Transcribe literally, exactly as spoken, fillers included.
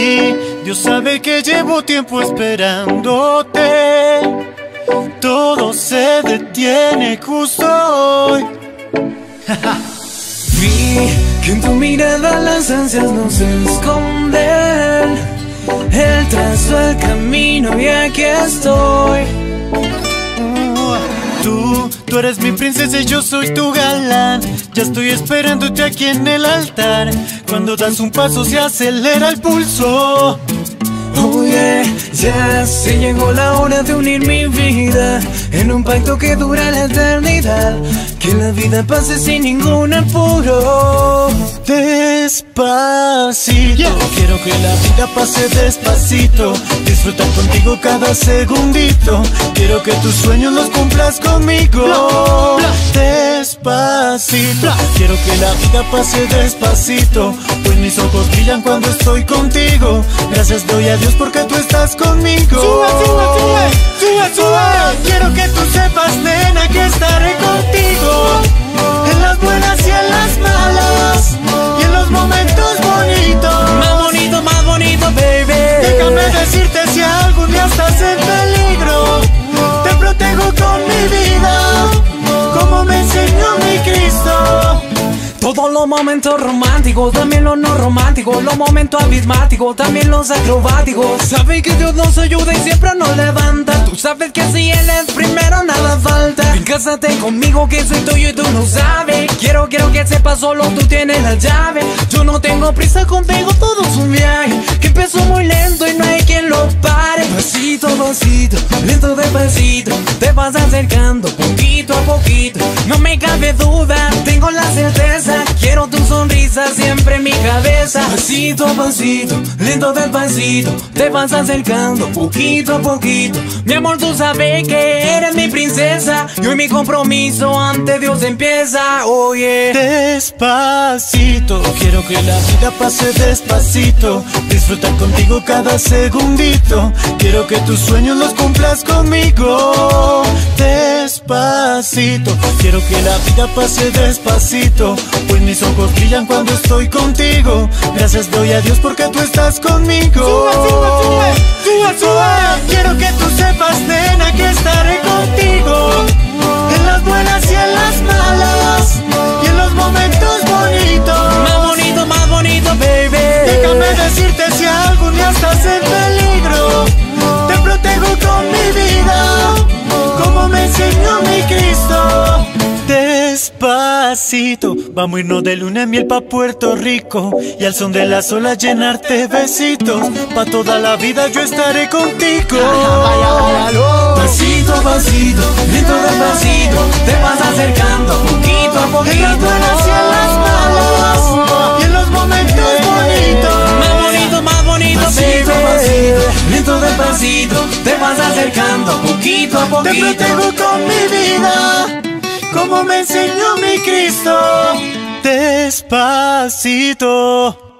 ti. Dios sabe que llevo tiempo esperándote. Todo se detiene justo hoy. Vi que en tu mirada las ansias no se esconden. Él trazó el camino y aquí estoy. Tú, tú eres mi princesa y yo soy tu galán. Ya estoy esperándote aquí en el altar. Cuando das un paso se acelera el pulso. Oh yeah, ya se llegó la hora de unir mi vida en un pacto que dura la eternidad. Que la vida pase sin ningún apuro. Despacito, yeah. Quiero que la vida pase despacito. Disfrutar contigo cada segundito. Quiero que tus sueños los cumplas conmigo. Bla, bla. Despacito, bla. Quiero que la vida pase despacito, pues mis ojos brillan cuando estoy contigo. Gracias doy a Dios porque tú estás conmigo. Sube, sube, sube, sube, sube. Quiero que tú sepas, nena, que estaré contigo en las buenas y en las malas, y en los momentos bonitos. Más bonito, más bonito, baby. Déjame decirte si algún día estás en peligro, te protejo con mi vida, como me enseñó mi Cristo. Todos los momentos románticos, también los no románticos, los momentos abismáticos, también los acrobáticos. Sabes que Dios nos ayuda y siempre nos levanta. Tú sabes que si Él es primero nada falta. Ven, cásate conmigo que soy tuyo y tú lo sabes. Quiero, quiero que sepas, solo tú tienes la llave. Yo no tengo prisa contigo, todo es un viaje que empezó muy lento y no hay quien lo pare. Pasito a pasito, lento despacito, te vas acercando poquito a poquito. No me cabe duda, tengo la certeza. Quiero tu sonrisa siempre en mi cabeza. Pasito a pasito, lento despacito, te vas acercando poquito a poquito. Mi amor, tú sabes que eres mi princesa y hoy mi compromiso ante Dios empieza. Oye, despacito, quiero que la vida pase despacito. Disfrutar contigo cada segundito. Quiero que tus sueños los cumplas conmigo. Despacito, quiero que la vida pase despacito, pues mis ojos brillan cuando estoy contigo. Gracias doy a Dios porque tú estás conmigo. Sube, sube, sube, sube, sube. Quiero que tú sepas, nena, que estaré contigo en las buenas y en las malas, y en los momentos bonitos. Más bonito, más bonito, baby. Déjame decirte si algún día estás en peligro, te protejo con mi vida, como me enseñó mi Cristo. Despacito, vamos a irnos de luna de miel pa' Puerto Rico, y al son de las olas llenarte besitos. Pa' toda la vida yo estaré contigo. Pasito a pasito, lento despacito, te vas acercando poquito a poquito. En las buenas y en las malas, y en los momentos bonitos. Más bonito, más bonito, pasito a pasito, lento despacito, te vas acercando poquito a poquito. Te protejo con mi vida, como me enseñó mi Cristo. Despacito.